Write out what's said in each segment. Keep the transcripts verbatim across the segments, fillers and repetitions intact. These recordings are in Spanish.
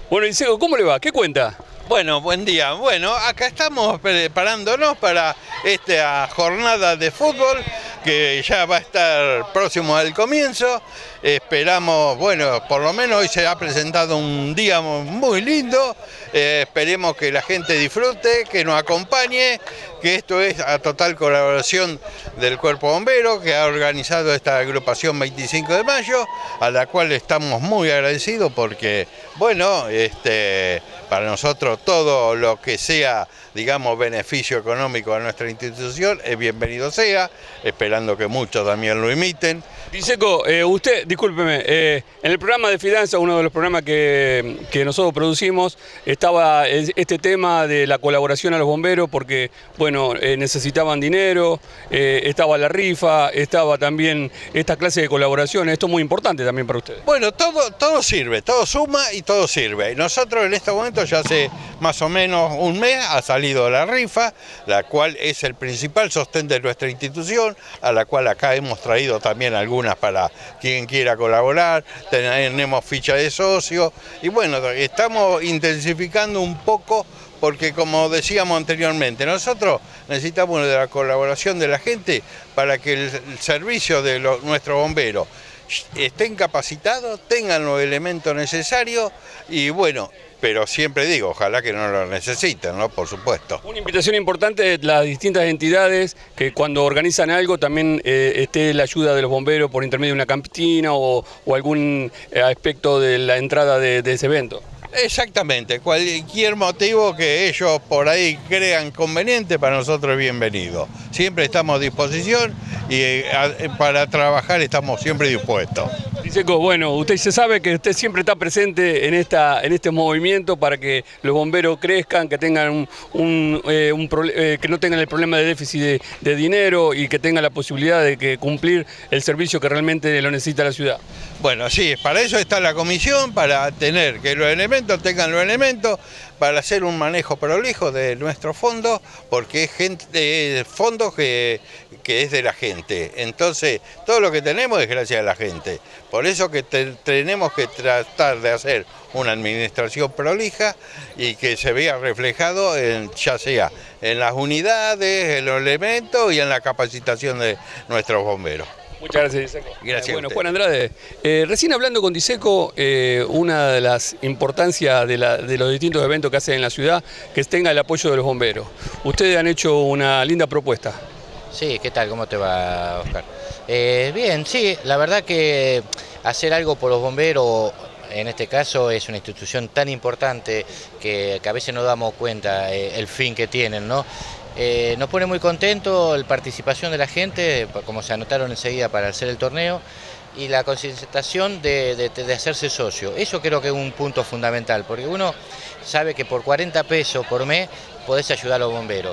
Bueno, Diceco, ¿cómo le va? ¿Qué cuenta? Bueno, buen día. Bueno, acá estamos preparándonos para esta jornada de fútbol que ya va a estar próximo al comienzo. Esperamos, bueno, por lo menos hoy se ha presentado un día muy lindo. Eh, esperemos que la gente disfrute, que nos acompañe, que esto es a total colaboración del Cuerpo Bombero, que ha organizado esta agrupación veinticinco de mayo, a la cual estamos muy agradecidos porque, bueno, este, para nosotros todo lo que sea, digamos, beneficio económico a nuestra institución es bienvenido sea, esperando que muchos también lo imiten. Diceco, eh, usted, discúlpeme, eh, en el programa de Fidanza, uno de los programas que, que nosotros producimos, estaba este tema de la colaboración a los bomberos porque, bueno, eh, necesitaban dinero, eh, estaba la rifa, estaba también esta clase de colaboración. Esto es muy importante también para ustedes. Bueno, todo, todo sirve, todo suma y todo sirve. Nosotros en este momento ya hace más o menos un mes ha salido la rifa, la cual es el principal sostén de nuestra institución, a la cual acá hemos traído también algunas para quien quiera colaborar, tenemos ficha de socio y bueno, estamos intensificando un poco porque como decíamos anteriormente, nosotros necesitamos de la colaboración de la gente para que el servicio de los, nuestros bomberos estén capacitados, tengan los elementos necesarios y bueno, pero siempre digo, ojalá que no lo necesiten, ¿no? Por supuesto. Una invitación importante de las distintas entidades que cuando organizan algo también eh, esté la ayuda de los bomberos por intermedio de una cantina o, o algún eh, aspecto de la entrada de, de ese evento. Exactamente, cualquier motivo que ellos por ahí crean conveniente para nosotros es bienvenido. Siempre estamos a disposición y eh, para trabajar estamos siempre dispuestos. Diceco, bueno, usted se sabe que usted siempre está presente en, esta, en este movimiento para que los bomberos crezcan, que tengan un, un, eh, un eh, que no tengan el problema de déficit de, de dinero y que tengan la posibilidad de que cumplir el servicio que realmente lo necesita la ciudad. Bueno, sí, para eso está la comisión, para tener que los elementos tengan los elementos, para hacer un manejo prolijo de nuestro fondo, porque es gente, fondos que, que es de la gente. Entonces, todo lo que tenemos es gracias a la gente. Por eso que te, tenemos que tratar de hacer una administración prolija y que se vea reflejado en, ya sea en las unidades, en los elementos y en la capacitación de nuestros bomberos. Muchas gracias, Diceco. Gracias. Eh, bueno, Juan Andrade, eh, recién hablando con Diceco, eh, una de las importancias de, la, de los distintos eventos que hacen en la ciudad, que tenga el apoyo de los bomberos. Ustedes han hecho una linda propuesta. Sí, ¿qué tal? ¿Cómo te va, Oscar? Eh, bien, sí, la verdad que hacer algo por los bomberos, en este caso es una institución tan importante que, que a veces no damos cuenta eh, el fin que tienen, ¿no? Eh, nos pone muy contentos la participación de la gente, como se anotaron enseguida para hacer el torneo, y la concientización de, de, de hacerse socio. Eso creo que es un punto fundamental, porque uno sabe que por cuarenta pesos por mes podés ayudar a los bomberos,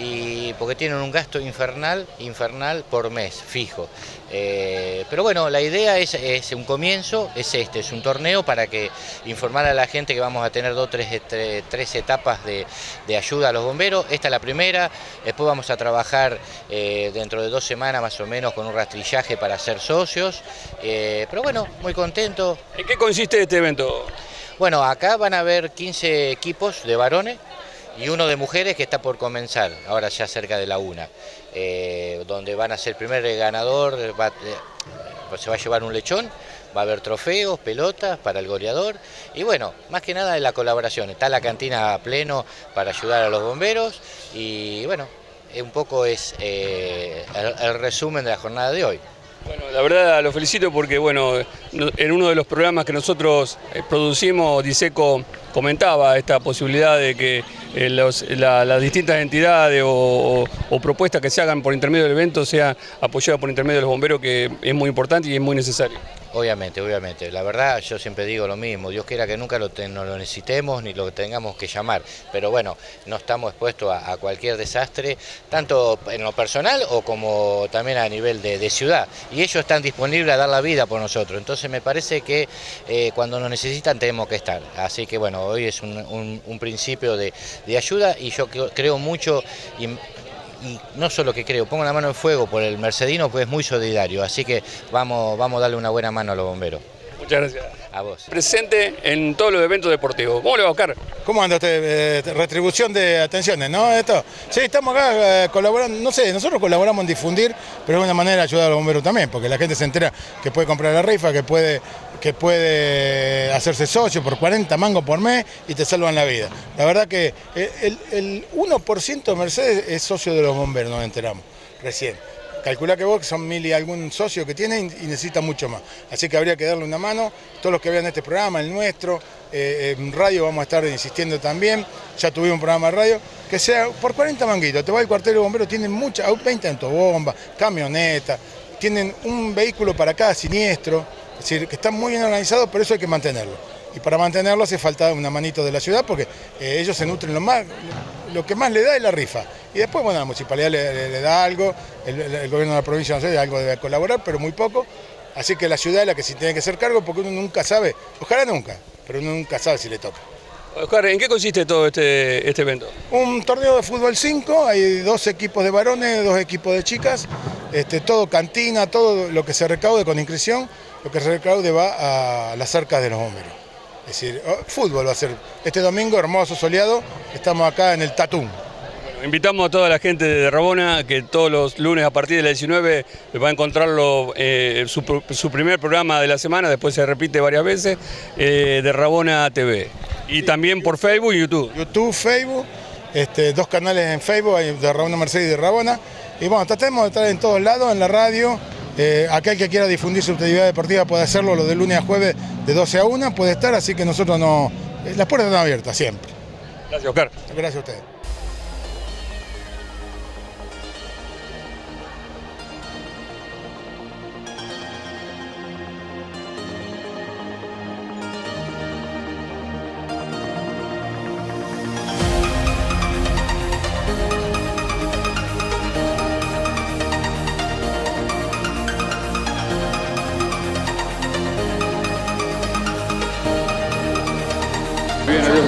y porque tienen un gasto infernal, infernal por mes, fijo. Eh, pero bueno, la idea es, es un comienzo, es este, es un torneo para que informar a la gente que vamos a tener dos, tres, tres, tres etapas de, de ayuda a los bomberos. Esta es la primera, después vamos a trabajar eh, dentro de dos semanas más o menos con un rastrillaje para ser socios. Eh, pero bueno, muy contento. ¿En qué consiste este evento? Bueno, acá van a haber quince equipos de varones y uno de mujeres que está por comenzar, ahora ya cerca de la una, eh, donde van a ser el primer ganador, va, eh, se va a llevar un lechón, va a haber trofeos, pelotas para el goleador y bueno, más que nada de la colaboración, está la cantina a pleno para ayudar a los bomberos y bueno, un poco es eh, el, el resumen de la jornada de hoy. Bueno, la verdad lo felicito porque bueno, en uno de los programas que nosotros producimos, Diceco comentaba esta posibilidad de que eh, los, la, las distintas entidades o, o, o propuestas que se hagan por intermedio del evento sean apoyadas por intermedio de los bomberos, que es muy importante y es muy necesario. Obviamente, obviamente. La verdad, yo siempre digo lo mismo. Dios quiera que nunca lo, te, no lo necesitemos ni lo tengamos que llamar. Pero bueno, no estamos expuestos a, a cualquier desastre, tanto en lo personal o como también a nivel de, de ciudad. Y ellos están disponibles a dar la vida por nosotros. Entonces me parece que eh, cuando nos necesitan tenemos que estar. Así que bueno, hoy es un, un, un principio de, de ayuda y yo creo mucho... Y, Y no solo que creo, pongo la mano en fuego por el mercedino, pues es muy solidario, así que vamos, vamos a darle una buena mano a los bomberos. Muchas gracias. A vos. Presente en todos los eventos deportivos. ¿Cómo le va, Oscar? ¿Cómo anda usted? Eh, retribución de atenciones, ¿no? Esto. Sí, estamos acá eh, colaborando, no sé, nosotros colaboramos en difundir, pero es una manera de ayudar a los bomberos también, porque la gente se entera que puede comprar la rifa, que puede, que puede hacerse socio por cuarenta mangos por mes y te salvan la vida. La verdad que el, el uno por ciento de Mercedes es socio de los bomberos, nos enteramos recién. Calculá que vos, que son mil y algún socio que tienen y necesita mucho más. Así que habría que darle una mano. Todos los que vean este programa, el nuestro, eh, en radio vamos a estar insistiendo también. Ya tuvimos un programa de radio, que sea por cuarenta manguitos. Te va al cuartel de bomberos, tienen muchas, veinte autobombas, camionetas, tienen un vehículo para cada siniestro. Es decir, que están muy bien organizados, pero eso hay que mantenerlo. Y para mantenerlo hace falta una manito de la ciudad, porque eh, ellos se nutren lo más, lo que más le da es la rifa. Y después, bueno, la municipalidad le, le, le da algo, el, el gobierno de la provincia, no sé, algo debe colaborar, pero muy poco. Así que la ciudad es la que sí tiene que hacer cargo, porque uno nunca sabe, ojalá nunca, pero uno nunca sabe si le toca. Oscar, ¿en qué consiste todo este, este evento? Un torneo de fútbol cinco, hay dos equipos de varones, dos equipos de chicas, este, todo cantina, todo lo que se recaude con inscripción, lo que se recaude va a las arcas de los bomberos. Es decir, fútbol va a ser este domingo, hermoso, soleado, estamos acá en el Tatún. Bueno, invitamos a toda la gente de Rabona que todos los lunes a partir de las diecinueve va a encontrarlo eh, su, su primer programa de la semana, después se repite varias veces, eh, de Rabona T V. Y también por Facebook y YouTube. YouTube, Facebook, este, dos canales en Facebook, hay de Rabona Mercedes y de Rabona. Y bueno, tratemos de estar en todos lados, en la radio. Eh, aquel que quiera difundir su actividad deportiva puede hacerlo, lo de lunes a jueves de doce a una puede estar, así que nosotros no... Las puertas están abiertas siempre. Gracias, Oscar. Gracias a ustedes. Bien, adiós.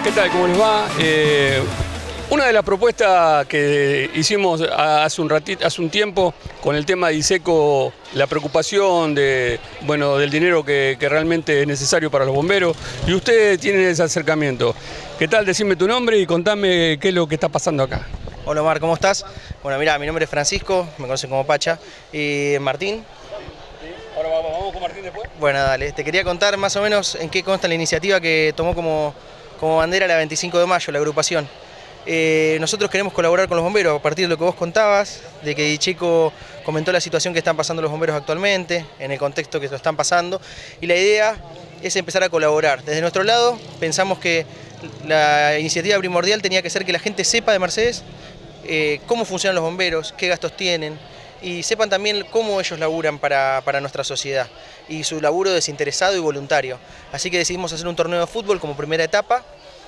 ¿qué tal? ¿Cómo les va? Eh, una de las propuestas que hicimos hace un ratito, hace un tiempo, con el tema de ISECO, la preocupación de, bueno, del dinero que, que realmente es necesario para los bomberos, y ustedes tienen ese acercamiento. ¿Qué tal? Decime tu nombre y contame qué es lo que está pasando acá. Hola Omar, ¿cómo estás? Bueno, mira, mi nombre es Francisco, me conocen como Pacha, y Martín. Ahora vamos, vamos con Martín después. Bueno, dale, te quería contar más o menos en qué consta la iniciativa que tomó como, como bandera la veinticinco de mayo, la agrupación. Eh, nosotros queremos colaborar con los bomberos a partir de lo que vos contabas, de que Chico comentó la situación que están pasando los bomberos actualmente, en el contexto que lo están pasando, y la idea es empezar a colaborar. Desde nuestro lado pensamos que la iniciativa primordial tenía que ser que la gente sepa de Mercedes eh, cómo funcionan los bomberos, qué gastos tienen, y sepan también cómo ellos laburan para, para nuestra sociedad, y su laburo desinteresado y voluntario. Así que decidimos hacer un torneo de fútbol como primera etapa,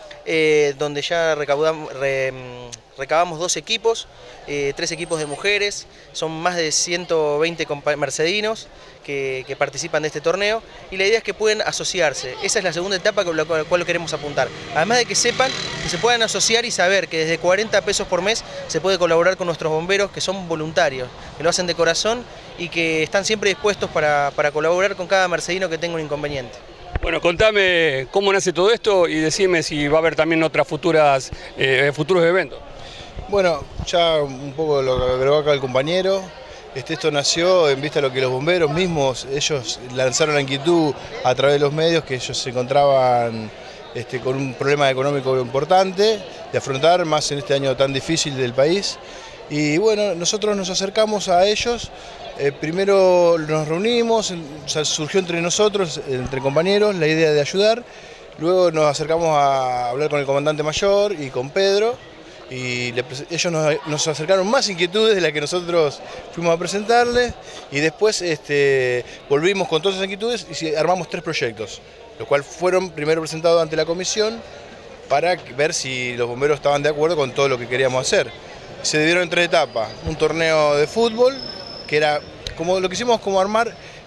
Eh, donde ya recaudamos, re, recabamos dos equipos, eh, tres equipos de mujeres, son más de ciento veinte mercedinos que, que participan de este torneo, y la idea es que pueden asociarse. Esa es la segunda etapa con la cual, cual queremos apuntar. Además de que sepan que se puedan asociar y saber que desde cuarenta pesos por mes se puede colaborar con nuestros bomberos, que son voluntarios, que lo hacen de corazón y que están siempre dispuestos para, para colaborar con cada mercedino que tenga un inconveniente. Bueno, contame cómo nace todo esto y decime si va a haber también otras futuras, eh, futuros eventos. Bueno, ya un poco lo que agregó acá el compañero, este, esto nació en vista de lo que los bomberos mismos, ellos lanzaron la inquietud a través de los medios, que ellos se encontraban este, con un problema económico importante de afrontar, más en este año tan difícil del país. Y bueno, nosotros nos acercamos a ellos. Eh, primero nos reunimos, o sea, surgió entre nosotros, entre compañeros, la idea de ayudar. Luego nos acercamos a hablar con el comandante mayor y con Pedro, y le, ellos nos, nos acercaron más inquietudes de las que nosotros fuimos a presentarles, y después este, volvimos con todas esas inquietudes y armamos tres proyectos, los cuales fueron primero presentados ante la comisión para ver si los bomberos estaban de acuerdo con todo lo que queríamos hacer. Se dividieron en tres etapas: un torneo de fútbol, que era como lo que hicimos, como armar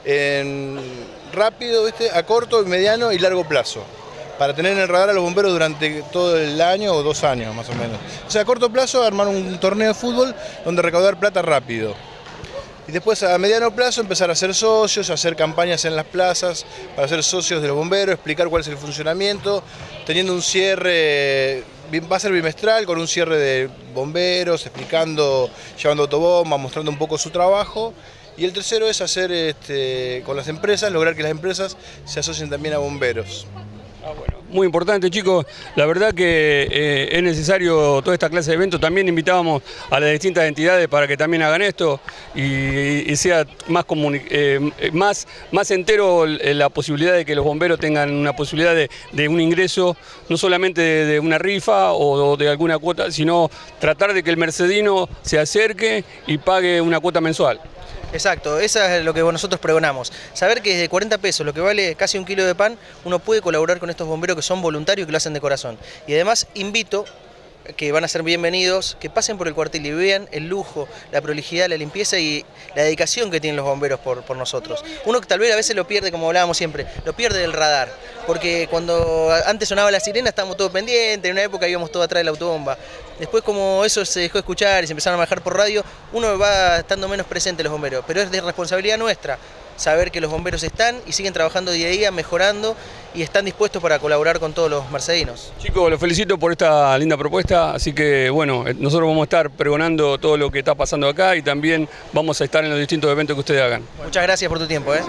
en rápido, ¿viste? A corto, mediano y largo plazo, para tener en el radar a los bomberos durante todo el año o dos años más o menos. O sea, a corto plazo armar un torneo de fútbol donde recaudar plata rápido. Y después a mediano plazo empezar a ser socios, a hacer campañas en las plazas para ser socios de los bomberos, explicar cuál es el funcionamiento, teniendo un cierre, va a ser bimestral, con un cierre de bomberos, explicando, llevando autobombas, mostrando un poco su trabajo. Y el tercero es hacer este, con las empresas, lograr que las empresas se asocien también a bomberos. Ah, bueno. Muy importante, chicos. La verdad que eh, es necesario toda esta clase de eventos. También invitábamos a las distintas entidades para que también hagan esto y, y sea más, eh, más, más entero la posibilidad de que los bomberos tengan una posibilidad de, de un ingreso, no solamente de, de una rifa o, o de alguna cuota, sino tratar de que el mercedino se acerque y pague una cuota mensual. Exacto, eso es lo que nosotros pregonamos. Saber que desde cuarenta pesos, lo que vale casi un kilo de pan, uno puede colaborar con estos bomberos que son voluntarios y que lo hacen de corazón. Y además invito, que van a ser bienvenidos, que pasen por el cuartel y vean el lujo, la prolijidad, la limpieza y la dedicación que tienen los bomberos por, por nosotros. Uno que tal vez a veces lo pierde, como hablábamos siempre, lo pierde del radar. Porque cuando antes sonaba la sirena estábamos todos pendientes, en una época íbamos todos atrás de la autobomba. Después, como eso se dejó de escuchar y se empezaron a manejar por radio, uno va estando menos presente los bomberos. Pero es de responsabilidad nuestra saber que los bomberos están y siguen trabajando día a día, mejorando, y están dispuestos para colaborar con todos los mercedinos. Chicos, los felicito por esta linda propuesta, así que bueno, nosotros vamos a estar pregonando todo lo que está pasando acá y también vamos a estar en los distintos eventos que ustedes hagan. Muchas gracias por tu tiempo, ¿eh?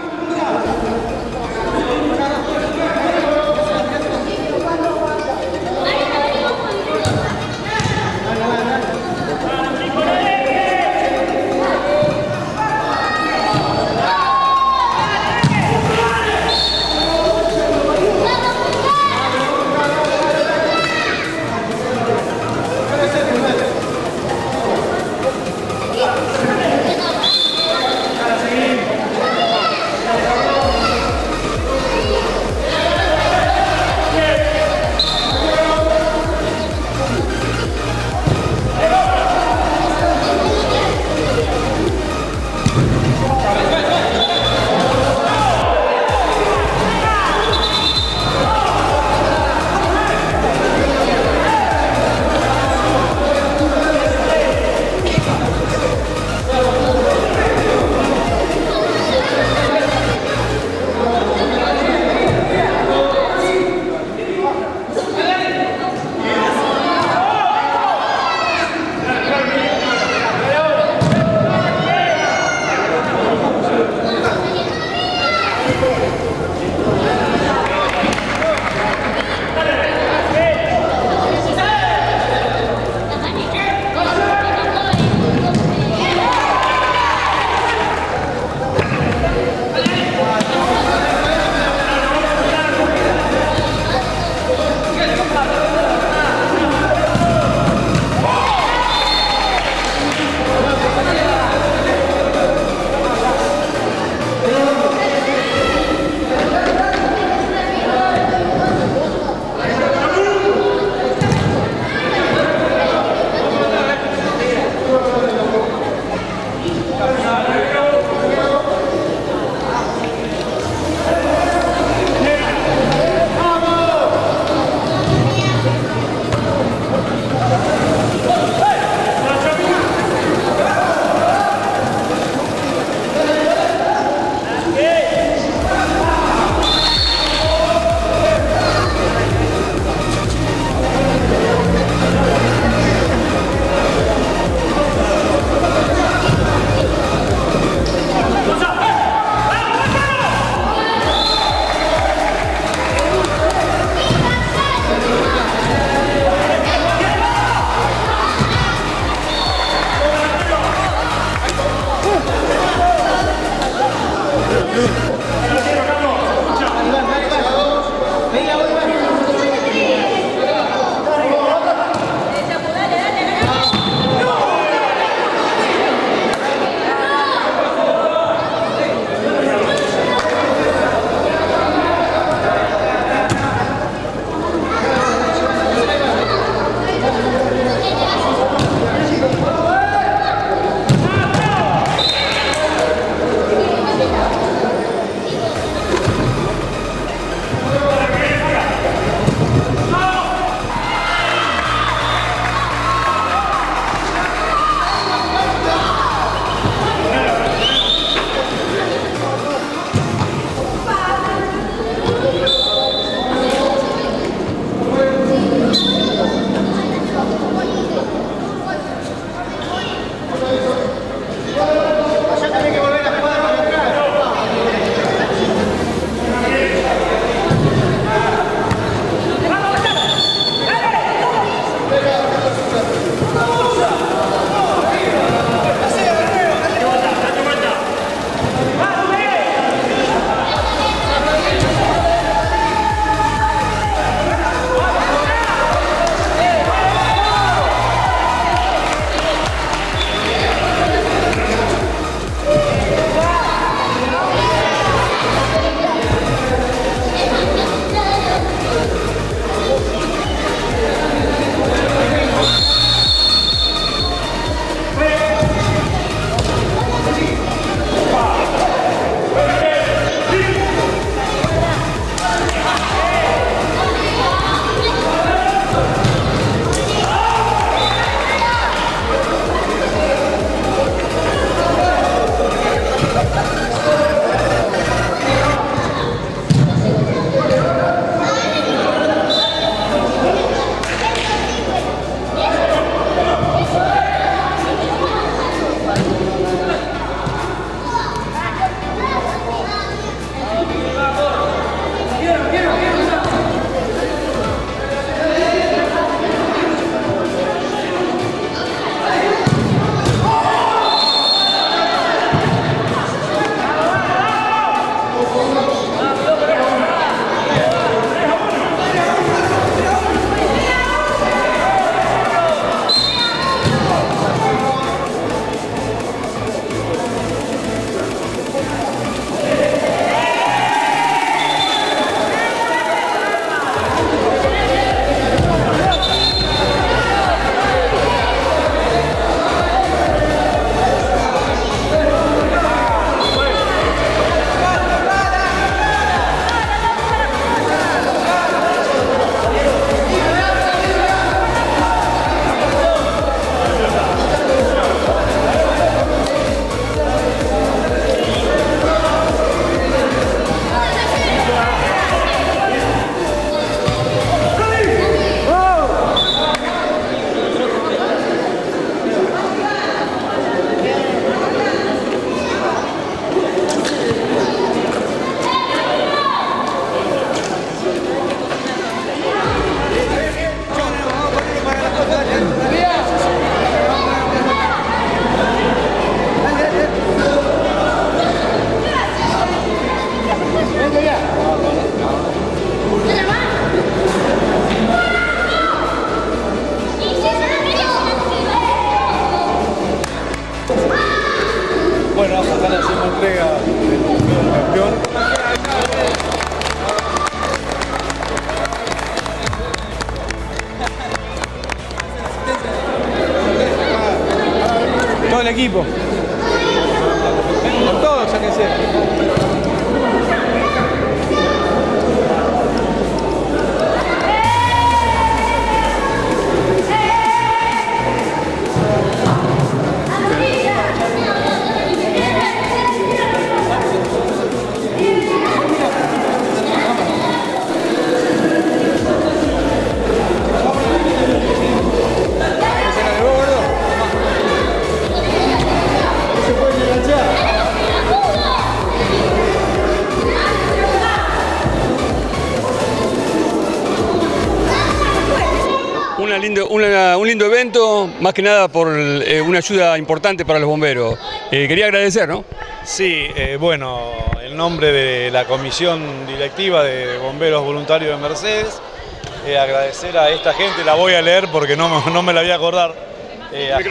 equipo. Con todos, sáquense. Una lindo, una, un lindo evento, más que nada por eh, una ayuda importante para los bomberos. Eh, quería agradecer, ¿no? Sí, eh, bueno, en nombre de la Comisión Directiva de Bomberos Voluntarios de Mercedes, eh, agradecer a esta gente, la voy a leer porque no, no me la voy a acordar. Eh, a,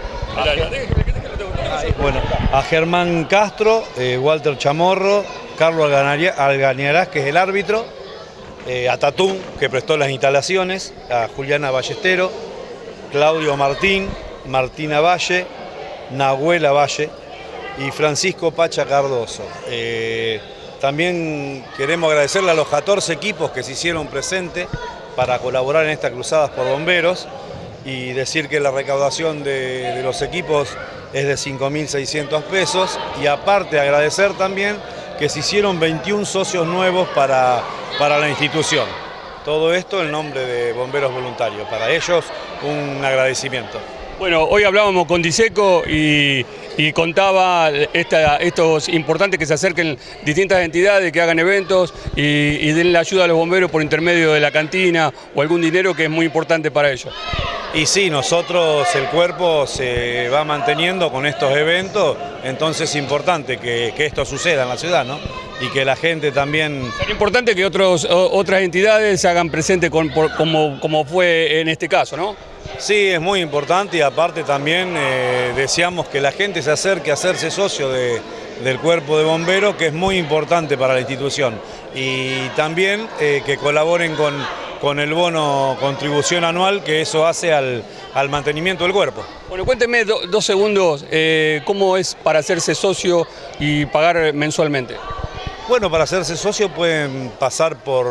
a, bueno, a Germán Castro, eh, Walter Chamorro, Carlos Algañarás, que es el árbitro, Eh, a Tatún, que prestó las instalaciones, a Juliana Ballestero, Claudio Martín, Martina Valle, Nahuela Valle y Francisco Pacha Cardoso. Eh, también queremos agradecerle a los catorce equipos que se hicieron presentes para colaborar en estas cruzadas por bomberos y decir que la recaudación de, de los equipos es de cinco mil seiscientos pesos y aparte agradecer también que se hicieron veintiún socios nuevos para, para la institución. Todo esto en nombre de Bomberos Voluntarios. Para ellos un agradecimiento. Bueno, hoy hablábamos con Diseco y, y contaba esta, estos importantes que se acerquen distintas entidades, que hagan eventos y, y den la ayuda a los bomberos por intermedio de la cantina o algún dinero que es muy importante para ellos. Y sí, nosotros, el cuerpo se va manteniendo con estos eventos, entonces es importante que, que esto suceda en la ciudad, ¿no? Y que la gente también... Es importante que otros, otras entidades se hagan presentes con, por, como, como fue en este caso, ¿no? Sí, es muy importante y aparte también eh, deseamos que la gente se acerque a hacerse socio de, del cuerpo de bomberos, que es muy importante para la institución. Y también eh, que colaboren con, con el bono contribución anual, que eso hace al, al mantenimiento del cuerpo. Bueno, cuénteme do, dos segundos, eh, ¿cómo es para hacerse socio y pagar mensualmente? Bueno, para hacerse socio pueden pasar por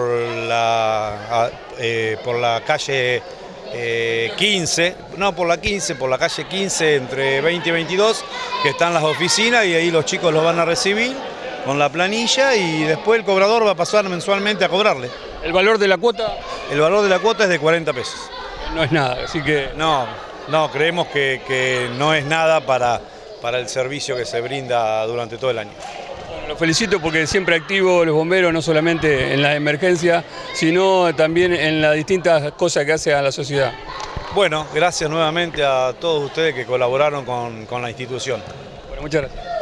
la, eh, por la calle... Eh, quince, no por la quince, por la calle quince entre veinte y veintidós, que están las oficinas y ahí los chicos los van a recibir con la planilla y después el cobrador va a pasar mensualmente a cobrarle. ¿El valor de la cuota? El valor de la cuota es de cuarenta pesos. No es nada, así que... No, no, creemos que, que no es nada para, para el servicio que se brinda durante todo el año. Los felicito porque siempre activo los bomberos, no solamente en las emergencias, sino también en las distintas cosas que hace a la sociedad. Bueno, gracias nuevamente a todos ustedes que colaboraron con, con la institución. Bueno, muchas gracias.